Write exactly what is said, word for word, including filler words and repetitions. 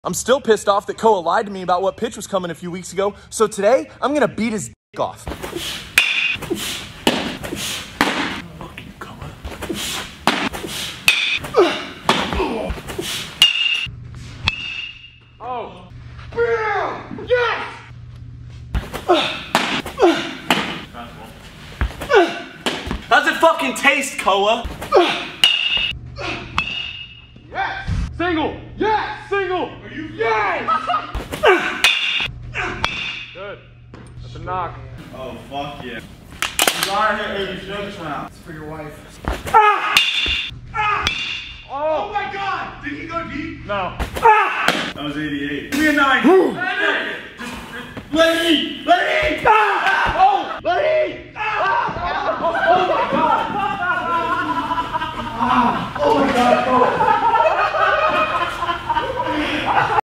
I'm still pissed off that Koa lied to me about what pitch was coming a few weeks ago, so today, I'm gonna beat his dick off. Fucking Koa. Oh. Bam! Yes! How's it fucking taste, Koa? Yes! Single! Yes! Single! Are you Yes! Good. That's a knock. Oh, fuck yeah. You got here eighty strokes now. It's for your wife. Ah! Ah! Oh. Oh my god! Did he go deep? No. Ah! That was eighty-eight. Give me a nine. Just let me eat! Let me